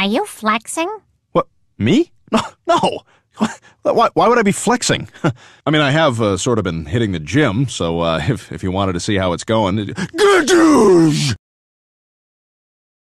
Are you flexing? What, me? No. Why would I be flexing? I mean, I have sort of been hitting the gym, so if you wanted to see how it's going... Gadoosh!